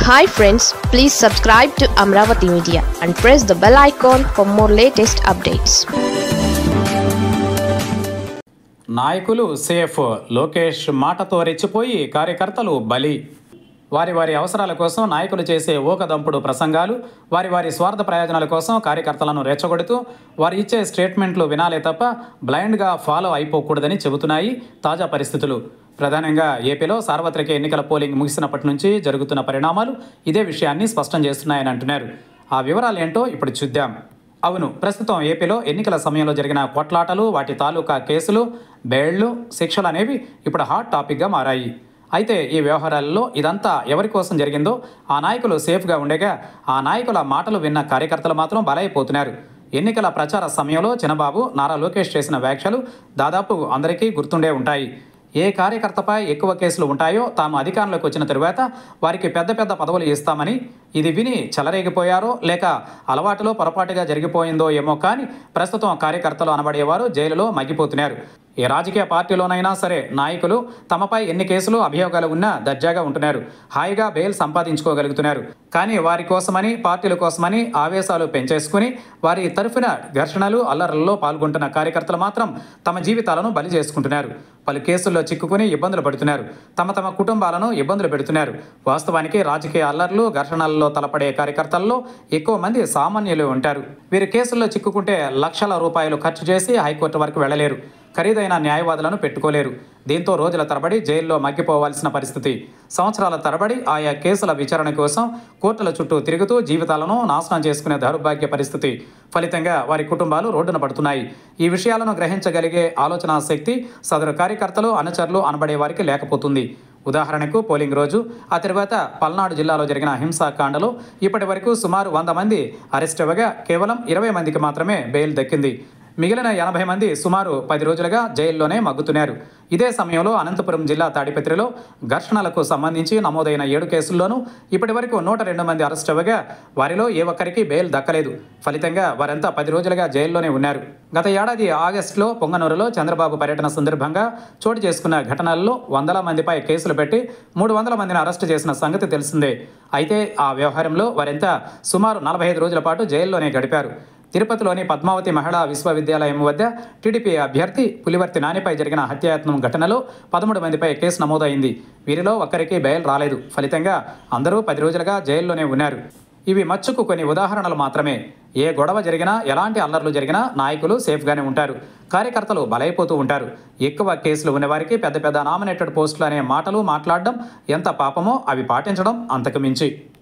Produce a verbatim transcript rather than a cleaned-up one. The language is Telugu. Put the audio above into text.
Hi friends, please subscribe to Amravati Media and press the bell icon for more latest updates. నాయకులు సేఫ్. లోకేష్ మాటతో రెచ్చిపోయి కార్యకర్తలు బలి. వారి వారి అవసరాల కోసం నాయకులు చేసే ఊకదంపుడు ప్రసంగాలు, వారి వారి స్వార్థ ప్రయోజనాల కోసం కార్యకర్తలను రెచ్చగొడుతూ వారు ఇచ్చే స్టేట్మెంట్లు వినాలే తప్ప బ్లైండ్గా ఫాలో అయిపోకూడదని చెబుతున్నాయి తాజా పరిస్థితులు. ప్రధానంగా ఏపీలో సార్వత్రిక ఎన్నికల పోలింగ్ ముగిసినప్పటి నుంచి జరుగుతున్న పరిణామాలు ఇదే విషయాన్ని స్పష్టం చేస్తున్నాయని అంటున్నారు. ఆ వివరాలు ఏంటో ఇప్పుడు చూద్దాం. అవును, ప్రస్తుతం ఏపీలో ఎన్నికల సమయంలో జరిగిన కొట్లాటలు, వాటి తాలూకా కేసులు, బెయిళ్లు, శిక్షలు అనేవి ఇప్పుడు హాట్ టాపిక్గా మారాయి. అయితే ఈ వ్యవహారాల్లో ఇదంతా ఎవరి కోసం జరిగిందో ఆ నాయకులు సేఫ్గా ఉండగా, ఆ నాయకుల మాటలు విన్న కార్యకర్తలు మాత్రం బలైపోతున్నారు. ఎన్నికల ప్రచార సమయంలో చినబాబు, నారా లోకేష్ చేసిన వ్యాఖ్యలు దాదాపు అందరికీ గుర్తుండే ఉంటాయి. ఏ కార్యకర్తపై ఎక్కువ కేసులు ఉంటాయో తాము అధికారంలోకి వచ్చిన తరువాత వారికి పెద్ద పెద్ద పదవులు ఇస్తామని, ఇది విని చెలరేగిపోయారో లేక అలవాటులో పొరపాటుగా జరిగిపోయిందో ఏమో కానీ ప్రస్తుతం కార్యకర్తలు అనబడేవారు జైలులో మగ్గిపోతున్నారు. ఏ రాజకీయ పార్టీలోనైనా సరే నాయకులు తమపై ఎన్ని కేసులు, అభియోగాలు ఉన్నా దర్జాగా ఉంటున్నారు, హాయిగా బెయిల్ సంపాదించుకోగలుగుతున్నారు. కానీ వారి కోసమని, పార్టీల కోసమని ఆవేశాలు పెంచేసుకుని వారి తరఫున ఘర్షణలు, అల్లర్లలో పాల్గొంటున్న కార్యకర్తలు మాత్రం తమ జీవితాలను బలి చేసుకుంటున్నారు. పలు కేసుల్లో చిక్కుకుని ఇబ్బందులు పడుతున్నారు, తమ తమ కుటుంబాలను ఇబ్బందులు పెడుతున్నారు. వాస్తవానికి రాజకీయ అల్లర్లు, ఘర్షణలలో తలపడే కార్యకర్తల్లో ఎక్కువ మంది సామాన్యులు ఉంటారు. వీరు కేసుల్లో చిక్కుకుంటే లక్షల రూపాయలు ఖర్చు చేసి హైకోర్టు వరకు వెళ్లలేరు, ఖరీదైన న్యాయవాదులను పెట్టుకోలేరు. దీంతో రోజుల తరబడి జైల్లో మగ్గిపోవాల్సిన పరిస్థితి. సంవత్సరాల తరబడి ఆయా కేసుల విచారణ కోసం కోర్టుల చుట్టూ తిరుగుతూ జీవితాలను నాశనం చేసుకునే దౌర్భాగ్య పరిస్థితి. ఫలితంగా వారి కుటుంబాలు రోడ్డున పడుతున్నాయి. ఈ విషయాలను గ్రహించగలిగే ఆలోచనా శక్తి సదరు కార్యకర్తలు, అనుచరులు అనబడే వారికి లేకపోతుంది. ఉదాహరణకు పోలింగ్ రోజు, ఆ తర్వాత పల్నాడు జిల్లాలో జరిగిన హింసాకాండలో ఇప్పటి వరకు సుమారు వంద మంది అరెస్ట్ అవ్వగా కేవలం ఇరవై మందికి మాత్రమే బెయిల్ దక్కింది. మిగిలిన ఎనభై మంది సుమారు పది రోజులుగా జైల్లోనే మగ్గుతున్నారు. ఇదే సమయంలో అనంతపురం జిల్లా తాడిపత్రిలో ఘర్షణలకు సంబంధించి నమోదైన ఏడు కేసుల్లోనూ ఇప్పటి వరకు నూట రెండు మంది అరెస్ట్ అవ్వగా వారిలో ఏ ఒక్కరికి బెయిల్ దక్కలేదు. ఫలితంగా వారంతా పది రోజులుగా జైల్లోనే ఉన్నారు. గత ఏడాది ఆగస్టులో పొంగనూరులో చంద్రబాబు పర్యటన సందర్భంగా చోటు చేసుకున్న ఘటనల్లో వందల మందిపై కేసులు పెట్టి మూడు వందల మందిని అరెస్టు చేసిన సంగతి తెలిసిందే. అయితే ఆ వ్యవహారంలో వారంతా సుమారు నలభై ఐదు రోజుల పాటు జైల్లోనే గడిపారు. తిరుపతిలోని పద్మావతి మహిళా విశ్వవిద్యాలయం వద్ద టీడీపీ అభ్యర్థి పులివర్తి నానిపై జరిగిన హత్యాయత్నం ఘటనలో పదమూడు మందిపై కేసు నమోదైంది. వీరిలో ఒక్కరికి బెయిల్ రాలేదు. ఫలితంగా అందరూ పది రోజులుగా జైల్లోనే ఉన్నారు. ఇవి మచ్చుకు కొన్ని ఉదాహరణలు మాత్రమే. ఏ గొడవ జరిగినా, ఎలాంటి అల్లర్లు జరిగినా నాయకులు సేఫ్గానే ఉంటారు, కార్యకర్తలు బలైపోతూ ఉంటారు. ఎక్కువ కేసులు ఉన్నవారికి పెద్ద పెద్ద నామినేటెడ్ పోస్టులు అనే మాటలు మాట్లాడడం ఎంత పాపమో అవి పాటించడం అంతకు మించి.